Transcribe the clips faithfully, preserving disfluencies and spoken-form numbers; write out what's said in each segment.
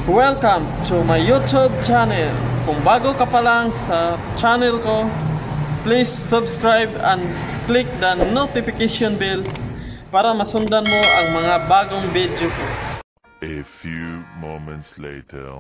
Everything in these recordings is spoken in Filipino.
Welcome to my YouTube channel. Kung bago ka pa lang sa channel ko, please subscribe and click the notification bell para masundan mo ang mga bagong video ko. A few moments later.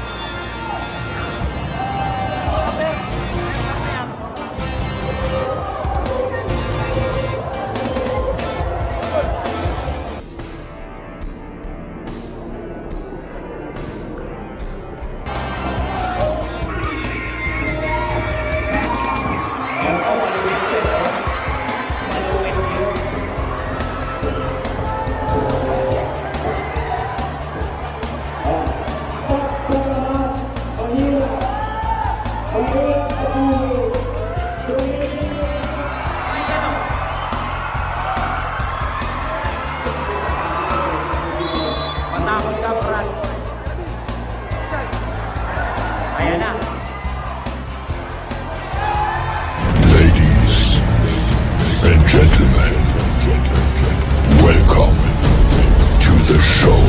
Ladies and gentlemen, welcome to the show.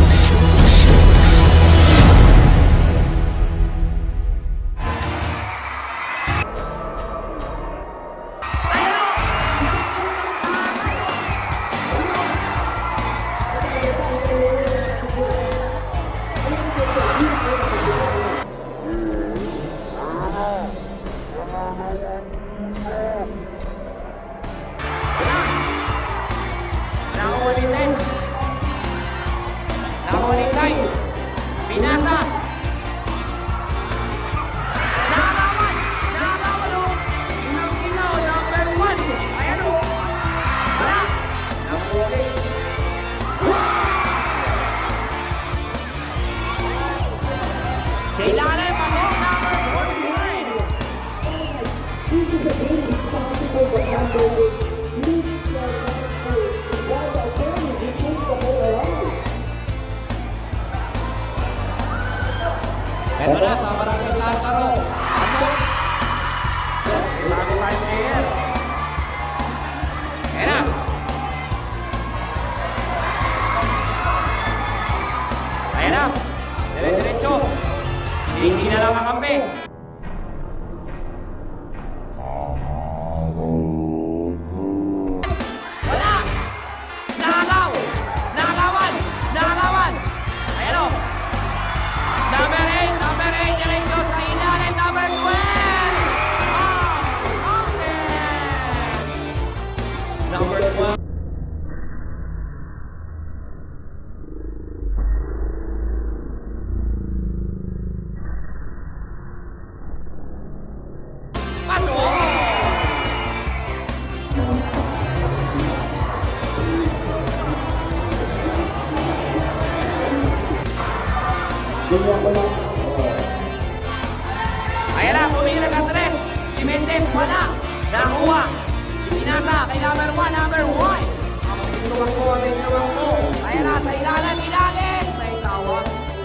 Nakulitin. Nakulitin. Pinasa. Nakawan. Nakawan o. Inaw-inaw. Number one. Ayan o. Wala. Nakulit. Sa ilalim. Pasok. Number forty-nine. This is a game responsible for number one. Ito na, sa maraming lataro. Pasok. Lagi line player. Ayan na. Ayan na. Dire-diretso. Hindi na lang kakampi. Wala. Nakagaw. Nakagawan. Nakagawan. Ayan o. Number eight, number eight, diretso sa ilalim, number twelve! Oh, okay! Number twelve. Pasok! Ayan na, pumili na ka-tres. Si Mendez, wala. Nakuha. Pinasa kay number one, number one. Binuwang ko, binuwang ko. Ayan na, sa ilalim, ilalim. May tawag.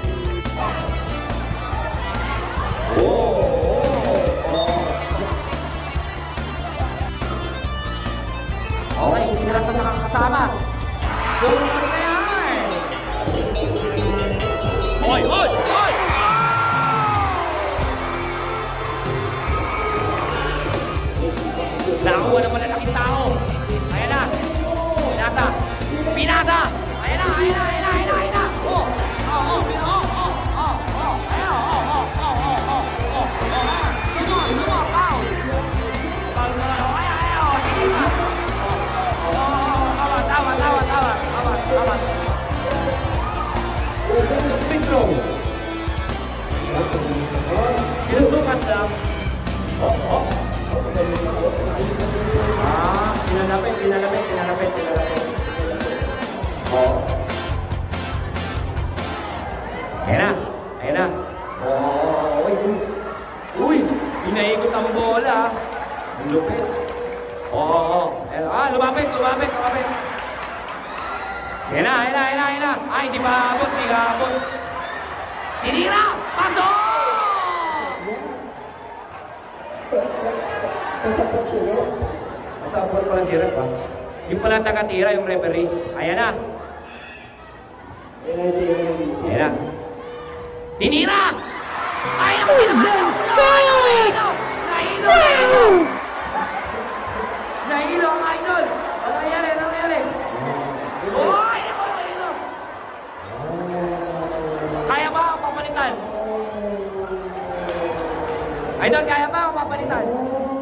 Oh, oh, oh. Okay, pinasa sa kasama. Bukas na yan. Oy, oy, oy! Nakuha naman na laking tao. Ayan na. Pinasa. Pinasa. Ayan na, ayan na, ayan na, ayan na, ayan na. Oh, oh, oh, oh, oh, oh, oh. Ayan, oh, oh, oh, oh, oh, oh, oh. Sumo, sumo, pow. Pow na lang. Ayan, ayan, oh, sige na. Oh, oh, oh, tawa, tawa, tawa, tawa, tawa, tawa. Pintro. Sinusukat lang. Oh, oh. Ah, pinalapit, pinalapit, pinalapit, pinalapit. Oh. Ayan na, ayan na. Oh, uy, uy. Uy, pinaikot ang bola. Ang lupit. Oh, oh, ah, lumapit, lumapit, lumapit. Ayan na, ayan na, ayan na, ayan na. Ay, di ba abot, di ka abot. Tinira, pasok! Pasabot pala si Rep, ha? Yung pala taga-tira, yung referee. Ayan na. Ayan na. Tinira! Ay, naku, tinakas sa ulo! Ay, naku, nahilo! Nahilo! Nahilo! Nahilo ang idol! Ano nangyari? Ano nangyari? Ay, naku, nahilo! Kaya ba ang papalitan? Idol, kaya ba ang papalitan?